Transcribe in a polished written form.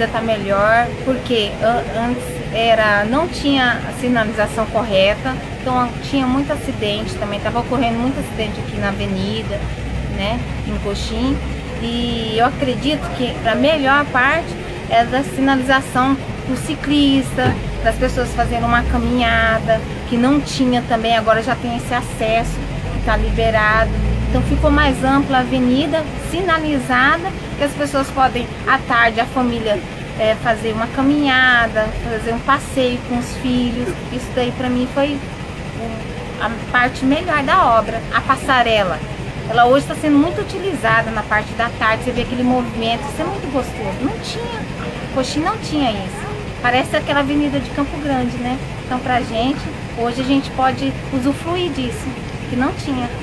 avenida tá melhor, porque antes não tinha a sinalização correta, então tinha muito acidente também, estava ocorrendo muito acidente aqui na avenida, né, em Coxim. E eu acredito que a melhor parte é da sinalização do ciclista, das pessoas fazendo uma caminhada, que não tinha também, agora já tem esse acesso, que está liberado. Então ficou mais ampla a avenida, sinalizada, que as pessoas podem, à tarde, a família fazer uma caminhada, fazer um passeio com os filhos. Isso daí para mim foi a parte melhor da obra. A passarela, ela hoje está sendo muito utilizada na parte da tarde, você vê aquele movimento, isso é muito gostoso. Não tinha, Coxim não tinha isso. Parece aquela avenida de Campo Grande, né? Então pra gente, hoje a gente pode usufruir disso, que não tinha.